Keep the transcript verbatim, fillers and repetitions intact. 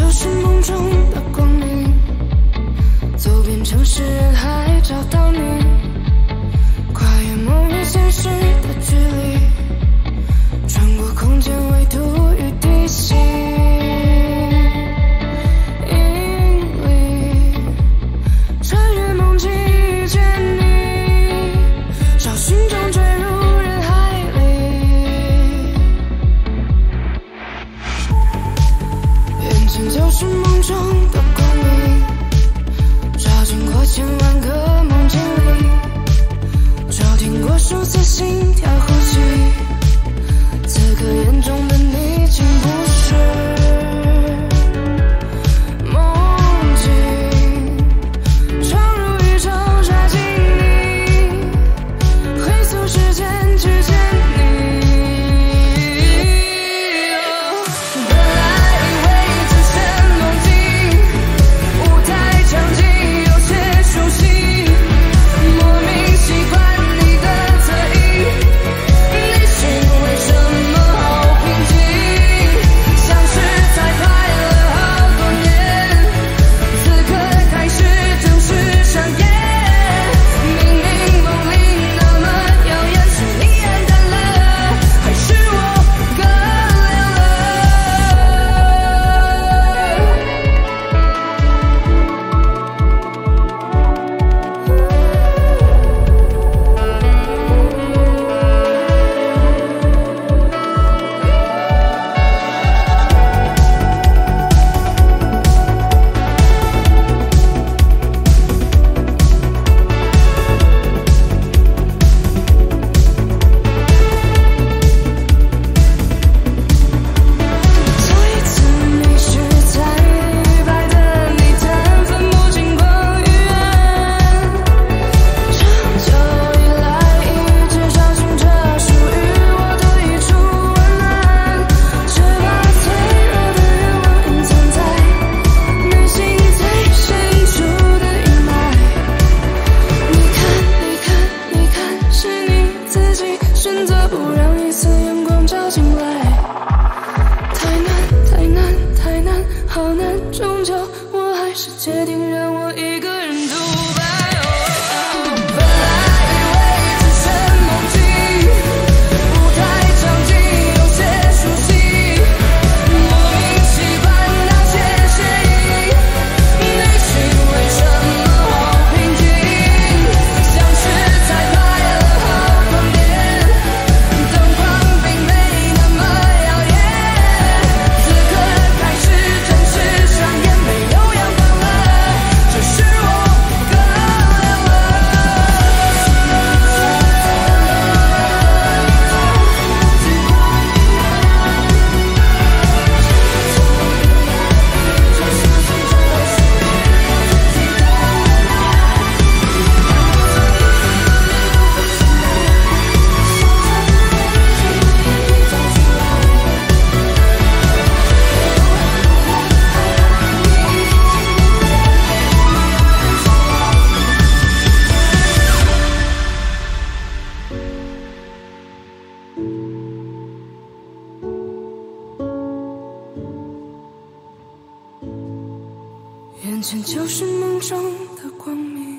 就是梦中的光明，走遍城市人海找到你，跨越梦与现实的距离，穿过空间纬度与地心引力，穿越梦境遇见你，找寻中坠入人海里，眼前就是梦中的光明，照进过千万个梦境里，收听过数次心跳呼吸，此刻眼中的你竟不是梦境，闯入宇宙抓紧你，回溯时间去见你。本来以为只是梦境，舞台场景有些熟悉，莫名习惯你的侧影，内心为什么好平静，像是彩排了好多年，此刻开始正式上演，明明梦里那么耀眼，是你暗淡了，还是我更亮了？做一次迷失在白的泥潭，分不清光与暗，长久以来一直找寻着属于我的一处温暖，却把脆弱的愿望隐藏在内心最深处的阴霾。你看，你看，你看，是你自己选择不让一丝阳光照进来，太难，太难，太难，好难，终究我还是决定让我一个人独白。哦本来以为只是梦境，舞台场景有些熟悉，莫名习惯那些声音，内心为什么好平静，像是彩排了好多年，灯光并没那么耀眼，此刻开始正式上演，没有阳光了，只是我更亮了。眼前就是梦中的光明。